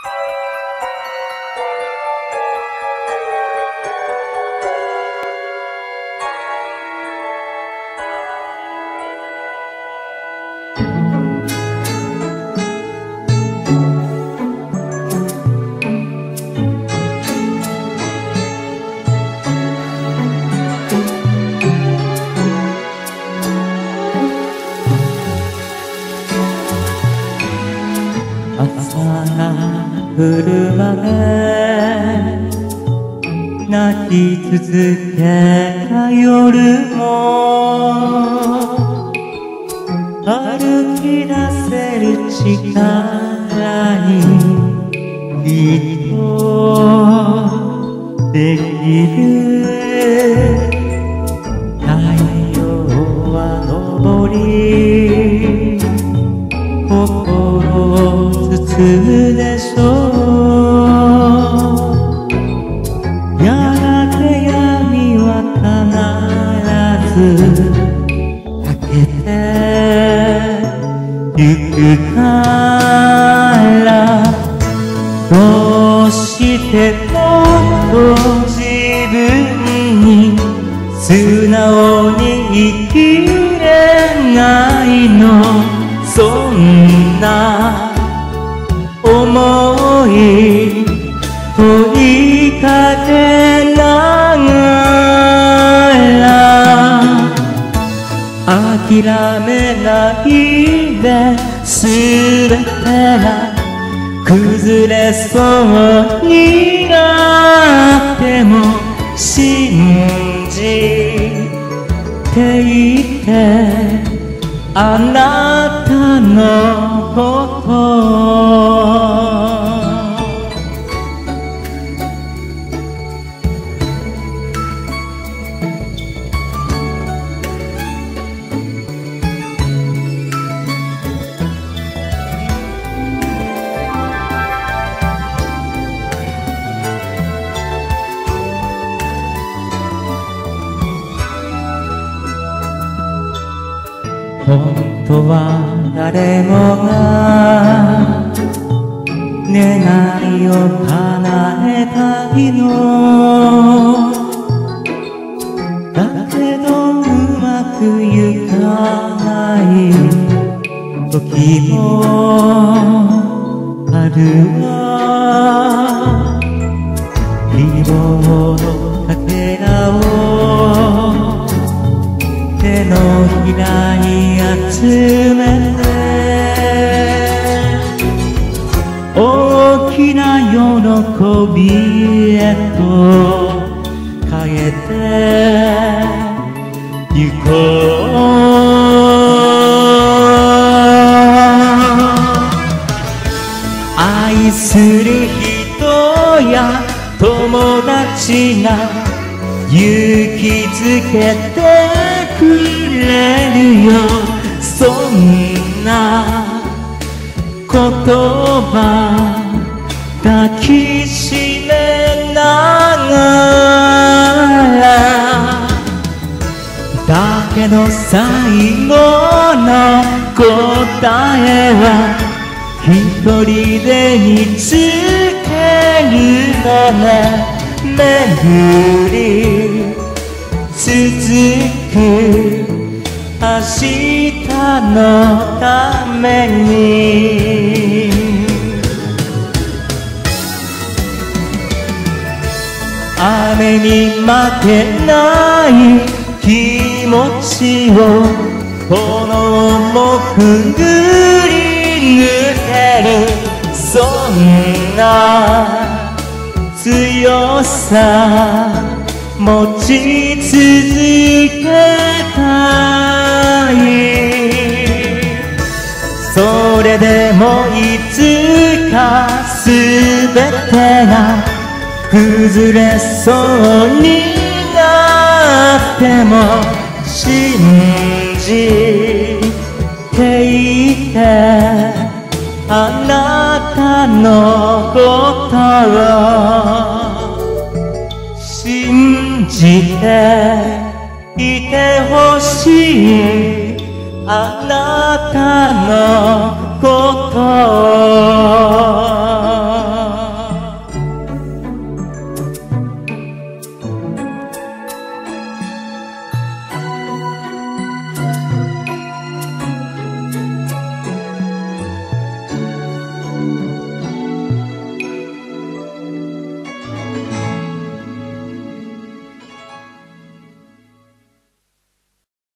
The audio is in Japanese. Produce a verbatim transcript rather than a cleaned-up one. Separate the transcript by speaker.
Speaker 1: 朝が来るまで泣き続けた夜も歩き出せる力にきっとできる。太陽は昇り心を包むでしょう。やがて闇は必ず明けてゆくから、どうしてもっと自分に素直に生きれないの。そんな思い問いかけながら、諦めないで全てが崩れそうになっても信じていて、あなたのこと本当は誰もが願いを叶えたいの。だけどうまくいかない時もあるわ。希望のかけらを手のひらに集めて、大きな喜びへと変えてゆこう。愛する人や友達が勇気づけてくれるよ。そんな言葉抱きしめながら、だけど最後の答えは一人で見つけるのね。巡り続く明日のために、雨に負けない気持ちを炎もくぐり抜ける。そんな強さ持ち続けたい。それでもいつかすべてが崩れそうになっても信じていて、あなたのことを信じていてほしい。あなたのことを